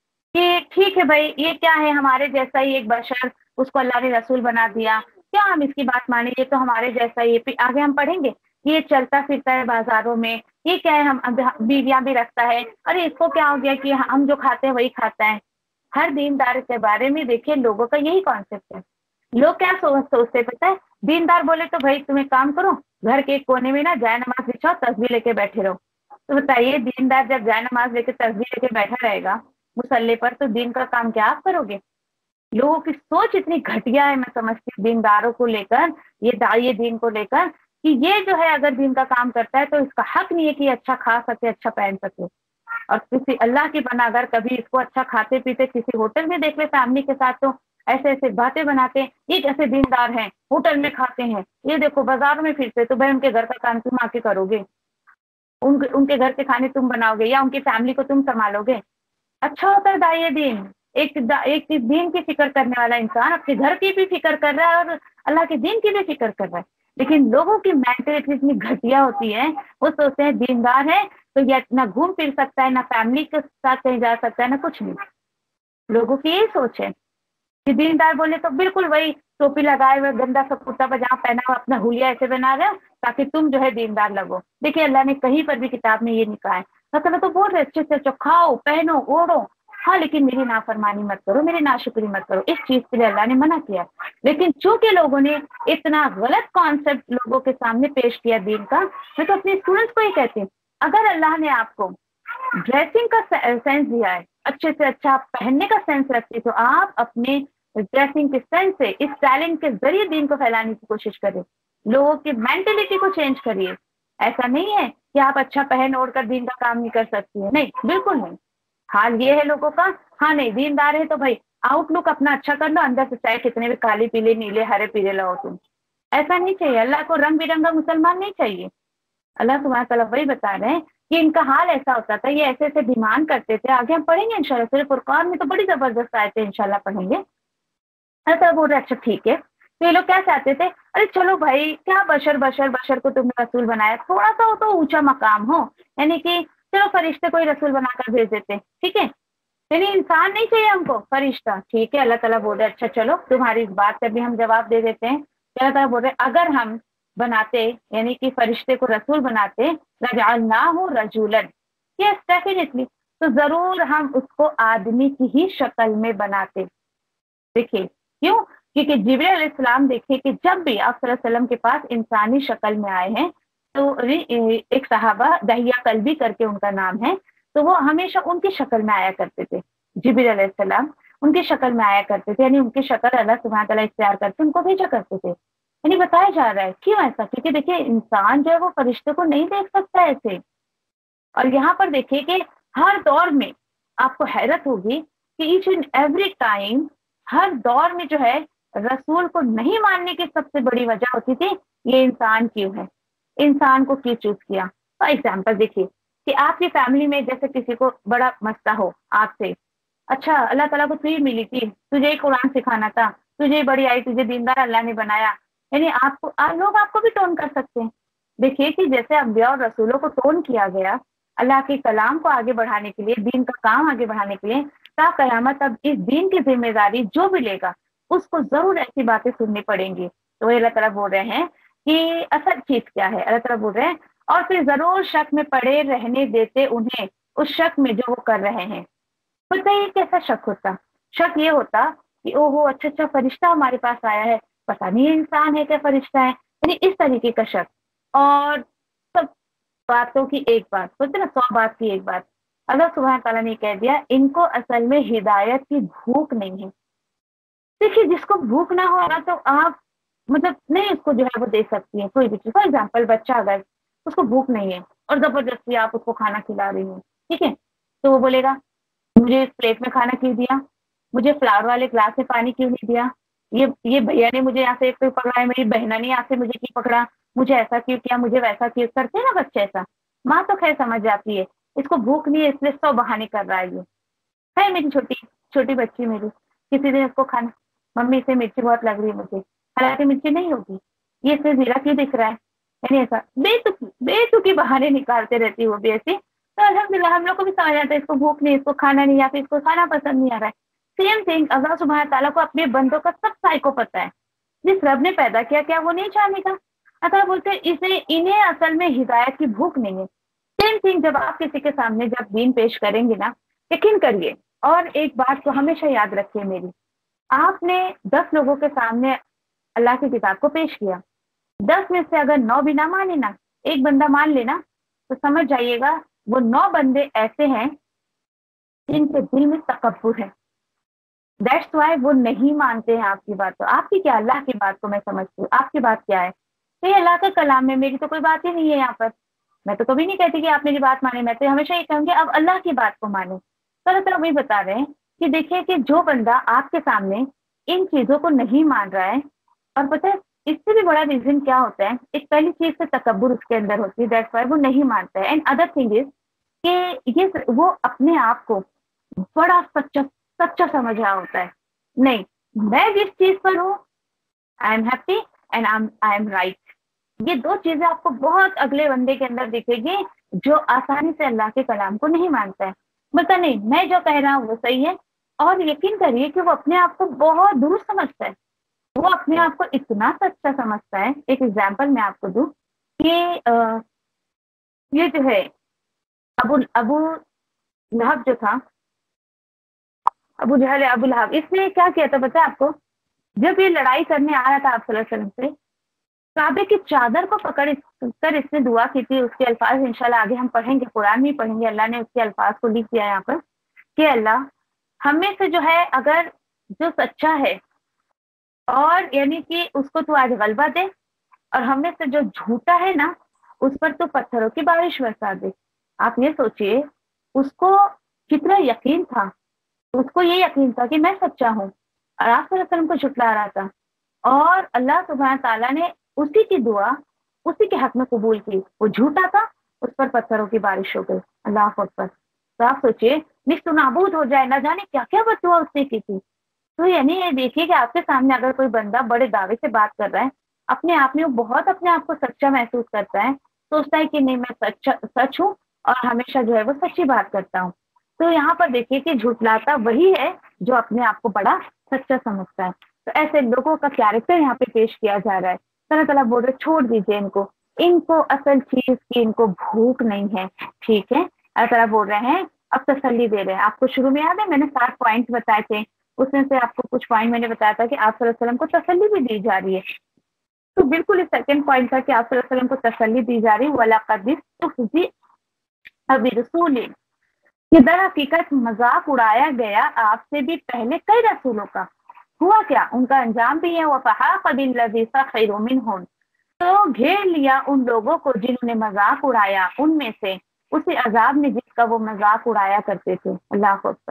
कि ठीक है भाई ये क्या है, हमारे जैसा ही एक बशर, उसको अल्लाह ने रसूल बना दिया, क्या हम इसकी बात माने? ये तो हमारे जैसा ही। फिर आगे हम पढ़ेंगे ये चलता फिरता है बाजारों में, ये क्या है, हम बीवियां भी रखता है, अरे इसको क्या हो गया कि हम जो खाते हैं वही खाता है। हर दीनदार के बारे में देखिए लोगों का यही कॉन्सेप्ट है। लोग क्या सोच सोचते पता है, दीनदार बोले तो भाई तुम एक काम करो, घर के एक कोने में ना जाए नमाज बिछाओ, तस्बीह लेके बैठे रहो। तो बताइए दीनदार जब जाए नमाज लेके तस्बीह लेके बैठा रहेगा मुसल्ले पर, तो दीन का काम क्या आप करोगे? लोगों की सोच इतनी घटिया है, मैं समझती हूँ दीनदारों को लेकर, ये दाई दीन को लेकर, कि ये जो है अगर दीन का काम करता है तो इसका हक नहीं है कि अच्छा खा सके, अच्छा पहन सके। और किसी अल्लाह की बना अगर कभी इसको अच्छा खाते पीते किसी होटल में देख ले फैमिली के साथ, तो ऐसे ऐसे बातें बनाते हैं, ये कैसे दीनदार हैं, होटल में खाते हैं, ये देखो बाजार में फिरते, तो भाई उनके घर का काम तुम आके करोगे, उनके उनके घर के खाने तुम बनाओगे या उनकी फैमिली को तुम संभालोगे? अच्छा होता है दाई दीन, एक एक दीन की फिक्र करने वाला इंसान अपने घर की भी फिक्र कर रहा है और अल्लाह के दीन की भी फिक्र कर रहा है। लेकिन लोगों की मेंटेलिटी इतनी घटिया होती है, वो सोचते हैं दीनदार है तो ये ना घूम फिर सकता है, ना फैमिली के साथ कहीं जा सकता है, ना कुछ नहीं। लोगों की यही सोच है कि दीनदार बोले तो बिल्कुल वही टोपी लगाए हुए गंदा सा कुर्ता पजामा पहना हुआ अपना हुलिया ऐसे बना रहे हो ताकि तुम जो है दीनदार लगो। देखिए अल्लाह ने कहीं पर भी किताब में ये नहीं कहा है। अल्लाह तो बोल रहे अच्छे से अच्छे खाओ पहनो ओढ़ो, हाँ लेकिन मेरी नाफरमानी मत करो, मेरी नाशुक्री मत करो, इस चीज के लिए अल्लाह ने मना किया। लेकिन चूंकि लोगों ने इतना गलत कॉन्सेप्ट लोगों के सामने पेश किया दीन का, मैं तो अपने स्टूडेंट्स को ही कहती हूँ, अगर अल्लाह ने आपको ड्रेसिंग का सेंस दिया है, अच्छे से अच्छा पहनने का सेंस रखती, तो आप अपने ड्रेसिंग के सेंस से, इस टैलेंट के जरिए दीन को फैलाने की कोशिश करें, लोगों की मेंटेलिटी को चेंज करिए। ऐसा नहीं है कि आप अच्छा पहन ओढ़ कर दीन का काम नहीं कर सकती है, नहीं बिल्कुल नहीं। हाल ये है लोगों का, हाँ नहीं दीनदार है तो भाई आउटलुक अपना अच्छा कर लो, अंदर से चाहे कितने भी काले पीले नीले हरे पीले लाओ तुम, ऐसा नहीं चाहिए, अल्लाह को रंग बिरंगा मुसलमान नहीं चाहिए। अल्लाह सुब्हानहू तआला वही बता रहे हैं कि इनका हाल ऐसा होता था, ये ऐसे ऐसे डिमांड करते थे। आगे हम पढ़ेंगे इंशाल्लाह, सूरह फुरकान में तो बड़ी जबरदस्त आयतें इंशाल्लाह पढ़ेंगे। अल्लाह बोल रहे अच्छा ठीक है, तो ये लोग क्या चाहते थे, अरे चलो भाई क्या बशर बशर बशर को तुमने रसूल बनाया, थोड़ा सा हो तो ऊंचा मकाम हो, यानी कि चलो फरिश्ते को ही रसूल बनाकर भेज देते, ठीक है, यानी इंसान नहीं चाहिए हमको, फरिश्ता, ठीक है। अल्लाह ताला बोल रहे अच्छा चलो तुम्हारी इस बात का भी हम जवाब दे देते हैं। अल्लाह ताला बोल रहे अगर हम बनाते, यानी कि फरिश्ते को रसूल बनाते, लजअलनाहु रजूलन, यस डेफिनेटली, तो जरूर हम उसको आदमी की ही शक्ल में बनाते। देखिए क्यों, क्योंकि जिब्रील अलैहिस्सलाम देखिए कि जब भी आप सल्लल्लाहु अलैहि वसल्लम के पास इंसानी शक्ल में आए हैं, तो एक सहाबा दहिया कल्बी करके उनका नाम है, तो वो हमेशा उनकी शक्ल में आया करते थे। जिब्रील अलैहिस्सलाम उनकी शक्ल में आया करते थे, यानी उनकी शक्ल अल्लाह सुब्हानहू तआला इख्तियार करके उनको भेजा करते थे। यानी बताया जा रहा है क्यों ऐसा, क्योंकि देखिए इंसान जो है वो फरिश्ते को नहीं देख सकता ऐसे। और यहाँ पर देखिए कि हर दौर में आपको हैरत होगी कि ईच एंड एवरी टाइम, हर दौर में जो है रसूल को नहीं मानने की सबसे बड़ी वजह होती थी ये इंसान क्यों है, इंसान को क्यों चूज किया। फॉर एग्जाम्पल देखिए कि आपकी फैमिली में जैसे किसी को बड़ा मसला हो आपसे, अच्छा अल्लाह ताला को तुझे मिली थी, तुझे ही कुरान सिखाना था, तुझे बड़ी आई, तुझे दीनदार अल्लाह ने बनाया, यानी आपको आ, लोग आपको भी टोन कर सकते हैं। देखिए कि जैसे अंबिया और रसूलों को टोन किया गया अल्लाह के कलाम को आगे बढ़ाने के लिए, दीन का काम आगे बढ़ाने के लिए, ता कयामत अब इस दीन की जिम्मेदारी जो भी लेगा उसको जरूर ऐसी बातें सुननी पड़ेंगी। तो अल्लाह ताला बोल रहे हैं कि असल चीज क्या है, अल्लाह ताला बोल रहे हैं और फिर जरूर शक में पड़े रहने देते उन्हें उस शक में जो वो कर रहे हैं। बताइए कैसा शक होता, शक ये होता कि ओहो अच्छा अच्छा फरिश्ता हमारे पास आया है, पता नहीं इंसान है क्या फरिश्ता है, यानी इस तरीके का शक। और सब बातों की एक बात बोलते ना, सौ बात की एक बात, अल्लाह सुब्हानहू तआला ने कह दिया इनको असल में हिदायत की भूख नहीं है। देखिए जिसको भूख ना हो ना, तो आप मतलब नहीं उसको जो है वो दे सकती है कोई भी चीज। फॉर एग्जाम्पल बच्चा अगर उसको भूख नहीं है और जबरदस्ती आप उसको खाना खिला रही हो, ठीक है, तो वो बोलेगा मुझे इस प्लेट में खाना क्यों दिया, मुझे फ्लावर वाले ग्लास में पानी क्यों नहीं दिया, ये ये भैया ने मुझे यहाँ से क्यों पकड़ा है, मेरी बहना ने यहाँ से मुझे क्यों पकड़ा, मुझे ऐसा क्यों किया, मुझे वैसा क्यों, करते हैं ना बच्चे ऐसा। माँ तो खैर समझ जाती है इसको भूख नहीं है इसलिए सौ बहाने कर रहा है, ये है मेरी छोटी छोटी बच्ची मेरी, किसी दिन उसको खाना, मम्मी इसे मिर्ची बहुत लग रही है मुझे, हालांकि मिर्ची नहीं होगी, ये इसे जीरा क्यों दिख रहा है, यानी ऐसा बेतुकी बेतुकी बहाने निकालते रहती है वो भी ऐसी। तो अल्हम्दुलिल्लाह हम लोग को भी समझ आता है इसको भूख नहीं, इसको खाना नहीं, या फिर इसको खाना पसंद नहीं आ रहा है। सेम थिंग अल्लाह सुब्हानहू तआला को अपने बंदों का सब साइको पता है, जिस रब ने पैदा किया क्या वो नहीं चाहने का। अतः बोलते हैं इसे इन्हें असल में हिदायत की भूख नहीं है। सेम थिंग जब आप किसी के सामने जब दीन पेश करेंगे ना, यकीन करिए, और एक बात को हमेशा याद रखिए मेरी, आपने दस लोगों के सामने अल्लाह की किताब को पेश किया, दस में से अगर नौ भी ना माने ना, एक बंदा मान लेना, तो समझ जाइएगा वो नौ बंदे ऐसे हैं जिनके दिल में तकब्बुर है। दैट्स वाई वो नहीं मानते हैं आपकी बात। तो आपकी क्या, अल्लाह की बात को मैं समझती हूँ, आपकी बात क्या है, तो ये अल्लाह का कलाम में, मेरी तो कोई बात ही नहीं है यहाँ पर। मैं तो कभी नहीं कहती कि आप मेरी बात माने, मैं तो हमेशा ये कहूँगी अब अल्लाह की बात को माने। तरह तरह वही बता रहे हैं कि देखिए कि जो बंदा आपके सामने इन चीजों को नहीं मान रहा है, और पता है इससे भी बड़ा रीजन क्या होता है, एक पहली चीज से तकब्बुर उसके अंदर होती है, दैट्स वाई वो नहीं मानता है। एंड अदर थिंग इज कि ये वो अपने आप को बड़ा सच्चा सच्चा समझ रहा होता है, नहीं मैं जिस चीज पर हूँ I am happy and I am right. ये दो चीजें आपको बहुत अगले बंदे के अंदर दिखेगी जो आसानी से अल्लाह के कलाम को नहीं मानता है, बता नहीं मैं जो कह रहा हूँ वो सही है। और यकीन करिए कि वो अपने आप को बहुत दूर समझता है, वो अपने आप को इतना सच्चा समझता है। एक एग्जाम्पल मैं आपको दूं कि आ, ये जो है अबू अबू लहब जो था, अबू जहल अबू लहब, इसने क्या किया था पता है आपको, जब ये लड़ाई करने आ रहा था आप सल्लल्लाहु अलैहि वसल्लम से, काबे की चादर को पकड़ कर इसने दुआ की थी। उसके अल्फाज इंशाल्लाह आगे हम पढ़ेंगे, कुरान में पढ़ेंगे, अल्लाह ने उसके अल्फाज को लिख दिया यहाँ पर कि अल्लाह हमें से जो है अगर जो सच्चा है और यानी कि उसको तू आज गलबा दे, और हमें से जो झूठा है ना उस पर तो पत्थरों की बारिश बरसा दे। आप ये सोचिए उसको कितना यकीन था, उसको ये यकीन था कि मैं सच्चा हूँ और आप सल्लल्लाहु अलैहि वसल्लम को झुटला रहा था, और अल्लाह सुब्हानहू तआला ने उसी की दुआ उसी के हक में कबूल की। वो झूठा था, उस पर पत्थरों की बारिश हो गई। अल्लाह अकबर। तो आप सोचिए, निस्त नाबूद हो जाए, ना जाने क्या क्या बददुआ उसने की थी। तो यानी ये देखिए कि आपके सामने अगर कोई बंदा बड़े दावे से बात कर रहा है, अपने आप में वो बहुत अपने आप को सच्चा महसूस करता है, सोचता है कि नहीं मैं सच्चा सच हूँ और हमेशा जो है वो सच्ची बात करता हूँ। तो यहाँ पर देखिए कि झुठलाता वही है जो अपने आप को बड़ा सच्चा समझता है। तो ऐसे लोगों का कैरेक्टर यहाँ पे पेश किया जा रहा है। अल्लाह ताला बोल रहे छोड़ दीजिए इनको, इनको असल चीज की इनको भूख नहीं है, ठीक है। अल्लाह ताला बोल रहे हैं, अब तसल्ली दे रहे हैं। आपको शुरू में याद है मैंने सात पॉइंट्स बताए थे, उसमें से आपको कुछ पॉइंट मैंने बताया था कि आप सल्लल्लाहु अलैहि वसल्लम को तसल्ली भी दी जा रही है। तो बिल्कुल इस सेकंड पॉइंट था कि आप सल्लल्लाहु अलैहि वसल्लम को तसल्ली दी जा रही, वलाक़द रसूल, कि दर हकीकत मजाक उड़ाया गया आपसे भी पहले कई रसूलों का। हुआ क्या, उनका अंजाम भी है, वफ़हाक़ बिल्लज़ी सख़िरू मिनहुम, तो घेर लिया उन लोगों को जिन्होंने मजाक उड़ाया उनमें से उसी अजाब ने जिसका वो मजाक उड़ाया करते थे। अल्लाह अकबर।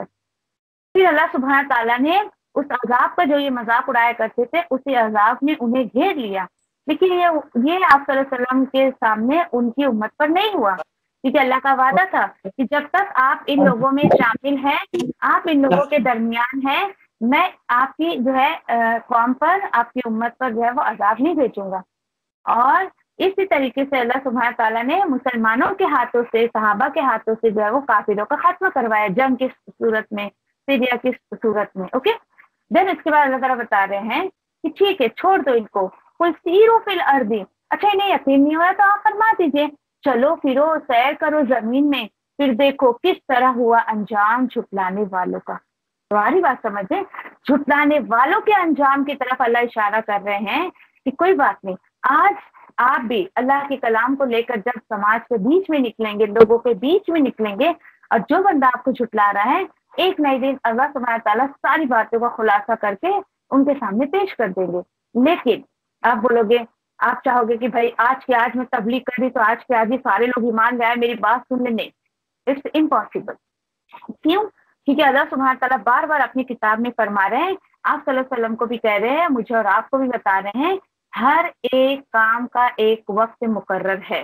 फिर अल्लाह सुब्हान ताला ने उस अजाब का जो ये मजाक उड़ाया करते थे उसी अजाब ने उन्हें घेर लिया। लेकिन ये ये आप सल्लल्लाहु अलैहि वसल्लम के सामने उनकी उम्मत पर नहीं हुआ, क्योंकि अल्लाह का वादा था कि जब तक आप इन लोगों में शामिल हैं, आप इन लोगों के दरमियान हैं, मैं आपकी जो है कौम पर, आपकी उम्मत पर जो है वो अजाब नहीं भेजूंगा। और इसी तरीके से अल्लाह सुब्हान ताला ने मुसलमानों के हाथों से, सहाबा के हाथों से जो है वो काफिरों का खात्मा करवाया, जंग की सूरत में, सीरिया की सूरत में। ओके, देन इसके बाद अल्लाह ताला बता रहे हैं कि ठीक है छोड़ दो इनको, कोई सीरो फिल अर्दी, अच्छा इन्हें यकीन नहीं हो रहा तो आप फरमा दीजिए, चलो फिरो सैर करो जमीन में, फिर देखो किस तरह हुआ अंजाम झुटलाने वालों का। तुम्हारी बात समझे, झुटलाने वालों के अंजाम की तरफ अल्लाह इशारा कर रहे हैं कि कोई बात नहीं, आज आप भी अल्लाह के कलाम को लेकर जब समाज के बीच में निकलेंगे, लोगों के बीच में निकलेंगे, और जो बंदा आपको झुटला रहा है, एक नई दिन अल्लाह सुब्हान ताला सारी बातों का खुलासा करके उनके सामने पेश कर देंगे। लेकिन आप बोलोगे, आप चाहोगे कि भाई आज के आज मैं तबलीग कर दी तो आज के आज ही सारे लोग ईमान लाए, मेरी बात सुन ले, नहीं, इट्स इम्पॉसिबल। क्यों? क्योंकि अल्लाह सुब्हान ताला बार बार अपनी किताब में फरमा रहे हैं, आप सल्लल्लाहु अलैहि वसल्लम को भी कह रहे हैं, मुझे और आपको भी बता रहे हैं, हर एक काम का एक वक्त मुकर्रर है,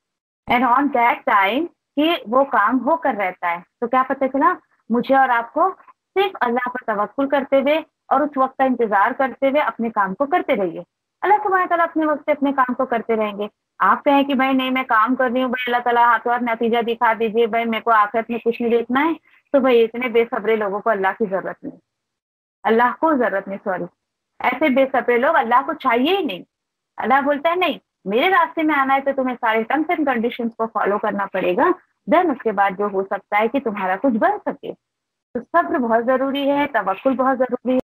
एंड ऑन दैट टाइम कि वो काम होकर रहता है। तो क्या पता चला, मुझे और आपको सिर्फ अल्लाह पर तवक्कुल करते हुए और उस वक्त का इंतजार करते हुए अपने काम को करते रहिए। अल्लाह सुब्हान ताला अपने वक्त से अपने काम को करते रहेंगे। आप कहें कि भाई नहीं मैं काम कर रही हूँ, भाई अल्लाह ताला हाथों हाथ नतीजा दिखा दीजिए, भाई मेरे को आखिरत में कुछ नहीं देखना है, तो भाई इतने बेसब्रे लोगों को अल्लाह की जरूरत नहीं, अल्लाह को जरूरत नहीं, सॉरी, ऐसे बेसब्रे लोग अल्लाह को चाहिए ही नहीं। अल्लाह बोलता है नहीं, मेरे रास्ते में आना है तो तुम्हें सारे टर्म्स एंड कंडीशंस को फॉलो करना पड़ेगा, देन उसके बाद जो हो सकता है कि तुम्हारा कुछ बन सके। तो सब्र बहुत जरूरी है, तवक्कुल बहुत जरूरी है।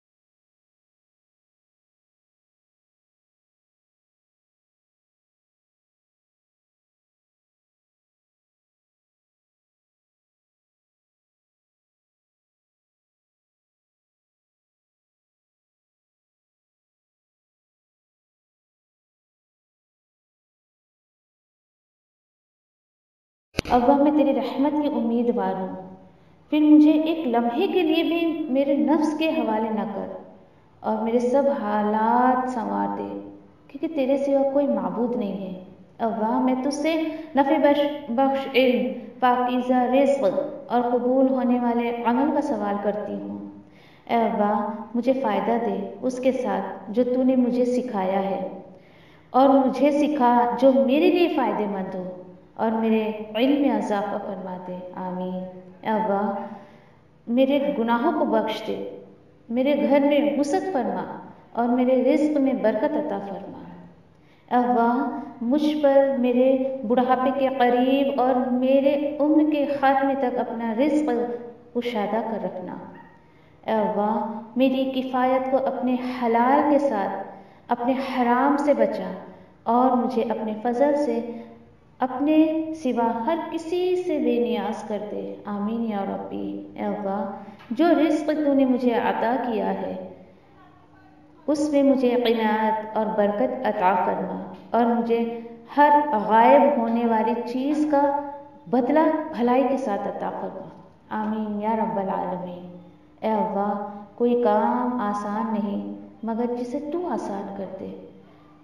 अब्बा मैं तेरी रहमत की उम्मीदवार हूँ, फिर मुझे एक लम्हे के लिए भी मेरे नफ्स के हवाले न कर और मेरे सब हालात संवार दे, क्योंकि तेरे सिवा कोई माबूद नहीं है। अब्बा मैं तुझसे नफ़े बख्श बख्श इल्म, पाकीज़ा रिज़्क़ और कबूल होने वाले अमल का सवाल करती हूँ। ऐ अब्बा मुझे फ़ायदा दे उसके साथ जो तूने मुझे सिखाया है, और मुझे सिखा जो मेरे लिए फ़ायदेमंद हो, और मेरे इल्म में इजाफ़ा फरमा दे, आमीन। अब्बा मेरे गुनाहों को बख्श दे, मेरे घर में वुसअत फरमा और मेरे रिज़्क़ में बरकत अता फरमा। अब्बा मुझ पर मेरे बुढ़ापे के करीब और मेरे उम्र के ख़ात्मे तक अपना रिज़्क़ कुशादा कर रखना। अब्बा मेरी किफ़ायत को अपने हलाल के साथ अपने हराम से बचा और मुझे अपने फ़ज़ल से अपने सिवा हर किसी से बेनियाज कर दे, आमीन या रब्बी। अब्बा जो रिज़्क़ तूने मुझे अता किया है उसमें मुझे क़नाअत और बरकत अता फरमा और मुझे हर गायब होने वाली चीज़ का बदला भलाई के साथ अता फरमा, आमीन या रब्बल आलमीन। ए अल्लाह कोई काम आसान नहीं मगर जिसे तू आसान कर दे,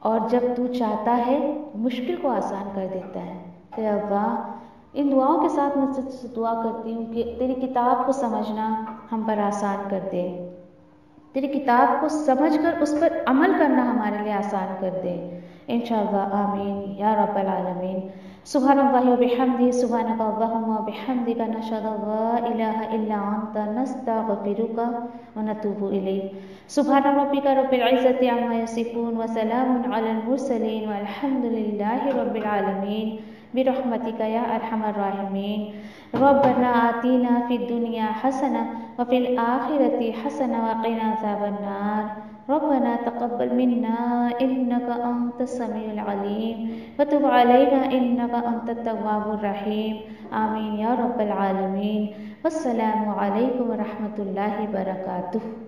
اور جب تو چاہتا ہے مشکل کو آسان کر دیتا ہے۔ اے اللہ، ان دعاؤں کے ساتھ میں تجھ سے دعا کرتی ہوں کہ تیری کتاب کو سمجھنا ہم پر آسان کر دے، تیری کتاب کو سمجھ کر اس پر عمل کرنا ہمارے لیے آسان کر دے انشاءاللہ، آمین یا رب العالمین۔ سبحان اللہ و بحمدہ، سبحانک اللہم و بحمدک، نشہد ان لا الہ الا انت، نستغفرک و نتوب الیک۔ سبحان ربک رب العزت عما یصفون وسلام علی المرسلین والحمد للہ رب العالمین برحمتک یا ارحم الراحمین۔ ربنا آتینا فی الدنیا حسنہ وفی الآخرۃ حسنہ وقنا عذاب النار۔ ربنا تقبل منا انک انت السمیع العلیم وتب علینا انک انت التواب الرحیم، آمین یا رب العالمین۔ والسلام علیکم ورحمۃ اللہ وبرکاتہ۔